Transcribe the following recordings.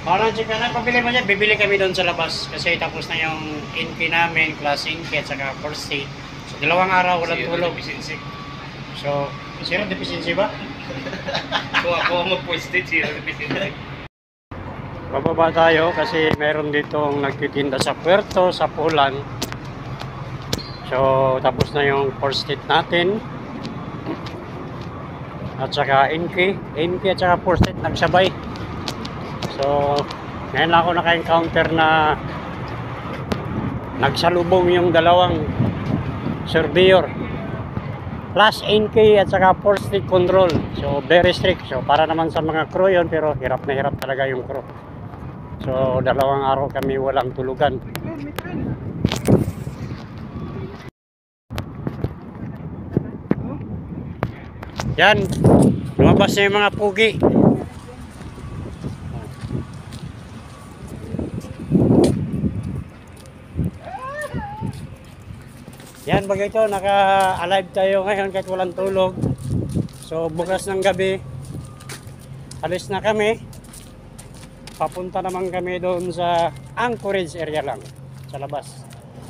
Parang check na pabili mo niya, bibili kami doon sa labas kasi tapos na yung NK namin, class NK at saka first aid. So, 2 araw walang tulog. So, zero deficiency ba? Kung ako mag-first aid, zero deficiency. Bababa tayo kasi meron ditong nagtitinda sa puerto, sa Pulan. So, tapos na yung first aid natin. At saka NK at saka first aid nagsabay. So, ngayon lang ako naka-encounter na nagsalubong yung dalawang surveyor. Plus NK at saka first aid control. So, very strict. So, para naman sa mga crew yun, pero hirap na hirap talaga yung crew. So, 2 araw kami walang tulugan. Yan, lumabas na yung mga pugi. Yan, bagay ito, naka-alive tayo ngayon kahit walang tulog. So, bukas ng gabi, alis na kami. Papunta naman kami doon sa Anchorage area lang, sa labas.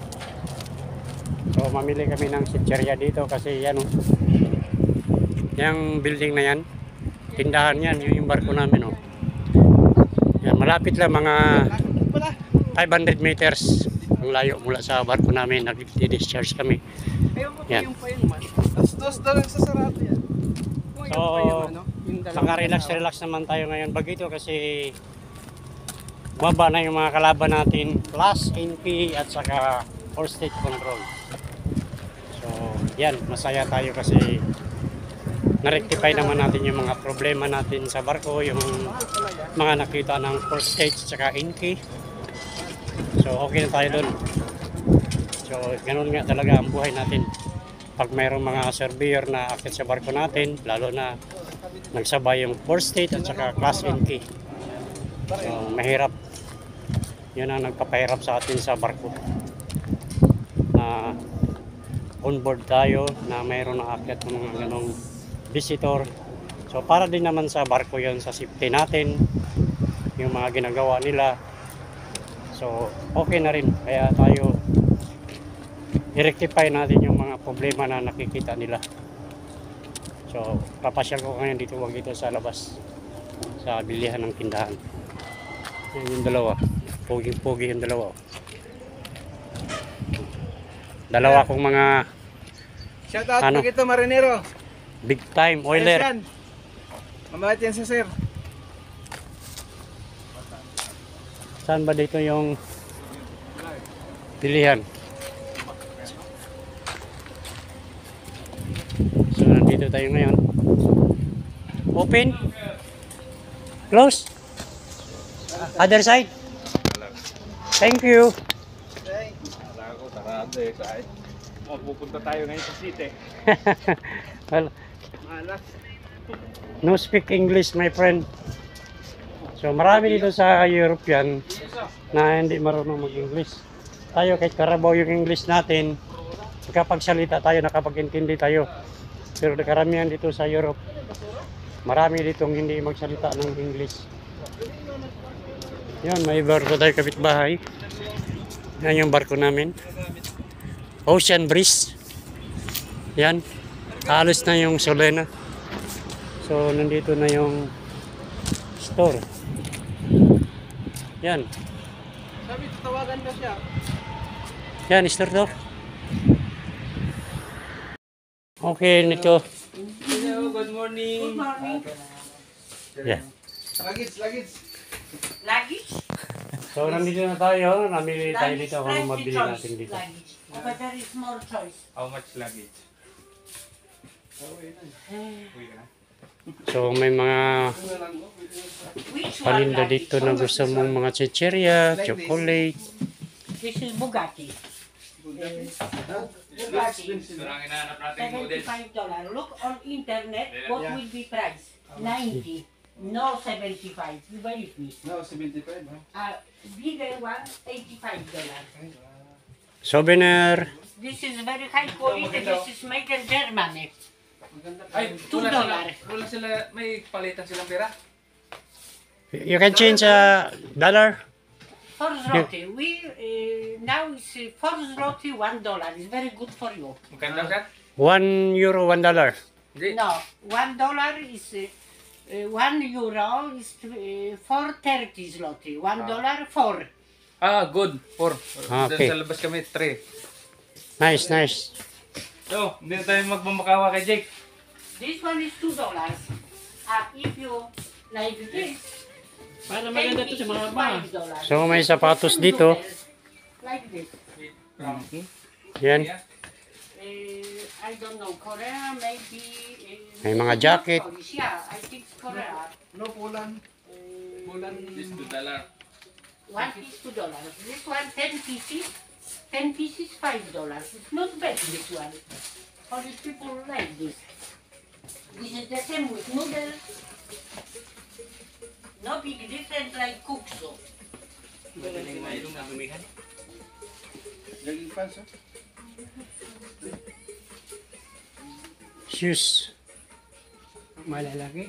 So, mamili kami ng sitcherya dito kasi yan, yung building na yan, tindahan yan, yung barko namin. Yan, malapit lang, mga 500 meters. Ang layo mula sa barko namin, nag-discharge kami. Yan. So, saka-relax naman tayo ngayon bagito kasi baba na yung mga kalaban natin, plus NP at saka first aid control. So, yan, masaya tayo kasi na-rectify naman natin yung mga problema natin sa barko, yung mga nakita ng first aid at saka NP. So, okay na tayo doon. So, ganun nga talaga ang buhay natin. Pag mayroong mga surveyor na akit sa barko natin, lalo na nagsabay yung first aid at saka class NK. So, mahirap. Yun ang nagpapahirap sa atin sa barko. Na on board tayo, na mayroon na akit ng mga ganong visitor. So, para din naman sa barko yun, sa safety natin, yung mga ginagawa nila. So, okay na rin. Kaya tayo i-rectify natin yung mga problema na nakikita nila. So, papasyal ko ngayon dito, wag dito sa labas. Sa bilihan ng tindahan. Yan yung dalawa. Pogi-pogi yung dalawa. Dalawa kong mga Shout out po ito, marinero. big time oiler. Mabait yan sa sir. Saan ba dito yung bilihan? So, nandito tayo ngayon. Open? Close? Other side? Thank you. Wala ko, tarado eh. Pupunta tayo ngayon sa city. Well, Malas. no speak English, my friend. So, marami dito sa European na hindi marunong mag-English. Tayo, kahit karabaw yung English natin, nakapagsalita tayo, nakapag-intindi tayo. Pero karamihan dito sa Europe, marami ditong hindi magsalita ng English. Yan, may barko tayo kapitbahay. Yan yung barko namin. Ocean Breeze. Yan. Alis na yung Solena. So, nandito na yung store. Yan. Sabi, tawagan ka siya. Yan, store to. Okay, nito. Hello, good morning. Good morning. Yeah. Lagis. So, nandito na tayo. Namili tayo dito kung ano mabili choice. natin dito. Luggage. But there is more choice. How much luggage? So, may mga Which one paninda luggage? dito na gusto mong mga chicheria, chocolate. This is Bugatti. Bugatti. Ito lang hinahanap natin model. $75. Look on internet, what will be price? 90. No 75. You believe me? No, 75. Bigger one, $85. Souvenir. This is very high quality. This is made in Germany. Ay, $2. wala sila, may palitan silang pera? You can change dollar. 4 zloty. We now it's 4 zloty, $1. It's very good for you. Magkano sir? €1, $1. Hindi. No, $1 is 1 euro is 4.30 zloty. $1 4. Ah, good. 4. Okay. Sa labas kami, 3. Nice, nice. So, hindi na tayo magmamakawa kay Jake. This one is $2. If you like this, Para maganda to sa mga ba. $5. So may sapatos dito. Like this. Yan. I don't know, Korea maybe. May mga jacket. Yeah, I think Korea. No, Poland. This $2. One is $2. This one 10 pieces. 10 pieces $5. It's not bad this one. Polish people like this. This is the same with noodles. No big difference like kukso. Laging fans, ha? Shoes. Malalaki.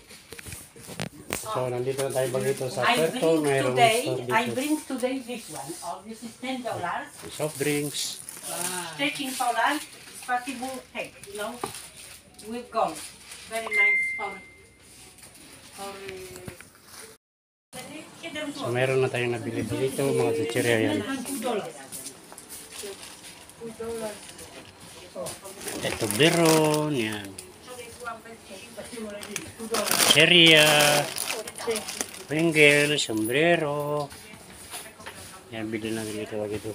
So nandito na tayo bagito sa I Puerto. bring Mayroong today. store I dito. bring today this one. Oh, this is $10. Soft drinks. Stretching Poland, possible head, you know, with gold. Very nice So meron na tayong nabili dito. Mga chichirya yan. Ito biron. Yan. Chichirya. Bengal. Sombrero. Yan, bili na dito bagito.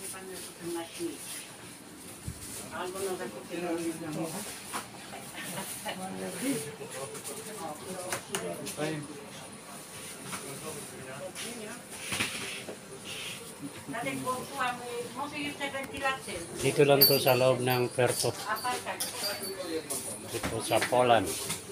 Dito lang to sa loob ng Puerto. Dito sa Poland.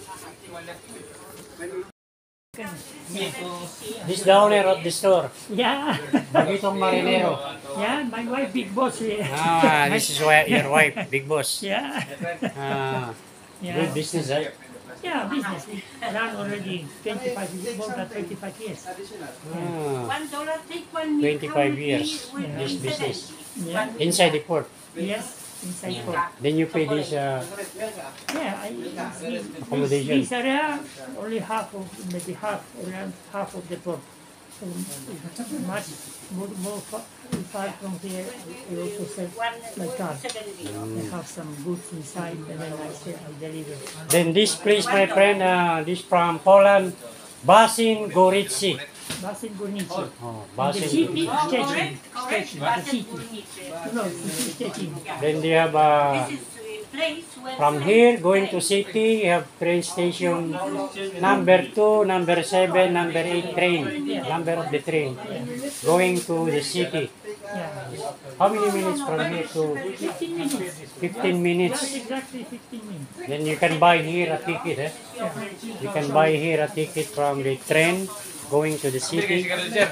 This the owner of the store. Yeah, Bagitong Marinero. yeah, my wife big boss here. Ah, this is your wife, big boss. Yeah, Ah, yeah, good business, eh? yeah, business. Run already 25 years, more than 25 years. Ah, $1 take one 25 years, this business. Yeah, Inside the port. yes, inside port. Then you pay this Yeah, accommodation. this area only half of, maybe half, around half of the port. So much more far from here. We also sell my car. I have some goods inside, and then I say I deliver. Then this place, my friend, this from Poland, Basin Gorici. Basin Górniczy. Oh, The Basin. city, Szczecin. Correct, Szczecin, the correct. city. No, this is Szczecin. Then they have This is a place where from here going to city, you have train station number 2, number 7, number 8 train. Number of the train going to the city. Yeah. How many minutes from here to 15 minutes. 15 minutes? Not exactly 15 minutes. Then you can buy here a ticket. Eh? You can buy here a ticket from the train going to the city.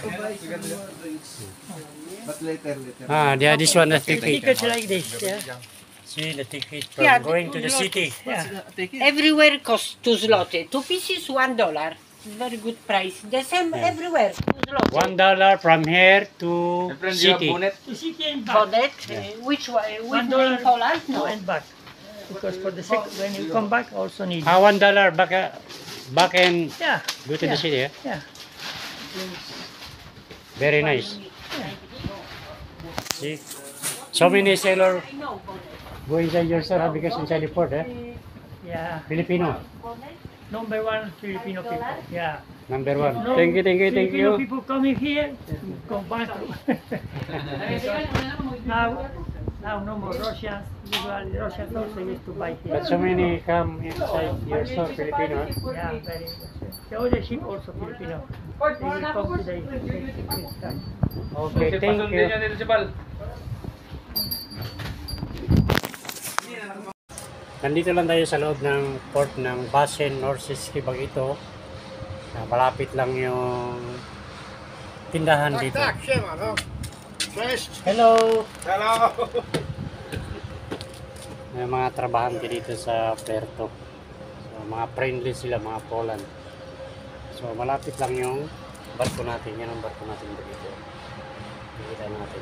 But later. Ah, yeah, this one the Tickets ticket. like this. Yeah. See the ticket from Yeah, going to the city. Yeah. everywhere costs 2 zloty. 2 pieces $1. It's very good price. The same everywhere. 2 zloty. $1 from here to My friend, you have city. bonnet? To city and For back. that, which one? Which $1 one in Poland? No, No. and back. Because for the second, when you come back, also need. Ah, $1 back and Yeah. go to the city. Eh? Yeah. Very nice. See, so many sailor I know. go inside your store because inside the port. Eh? Yeah. Filipino, Number one Filipino people. Yeah. number 1. No, Thank you, thank you, thank Filipino you. people coming here, go back. now no more Russians. Usually Russians also used to buy here. But so many come inside your store, Filipino. Eh? Yeah, very much. The other ship also Filipino. They will come today. Okay, thank Pasundin you. niya dito si Bal. Nandito lang tayo sa loob ng port ng Basen, Norsiski, Bagito. Malapit lang yung tindahan dito. siema, no? Cześć! Hello! Hello! May mga trabahante dito sa Puerto. So, mga friendly sila, mga Poland. So, malapit lang yung barko natin. Yan ang barko natin dito. Nakita natin.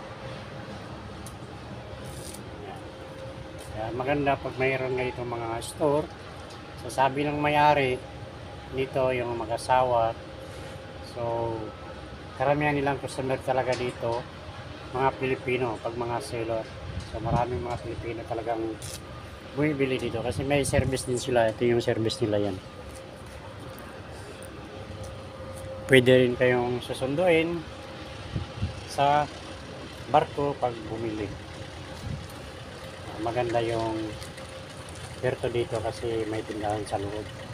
Yan. Kaya maganda pag mayroon nga itong mga store. Sasabi ng may-ari dito yung mag-asawa. So, karamihan nilang customer talaga dito, mga Pilipino, pag mga seller. So, maraming mga Pilipino talagang bumibili dito kasi may service din sila. Ito yung service nila yan. Pwede rin kayong susunduin sa barko pag bumili. Maganda yung berto dito kasi may tindahan sa loob.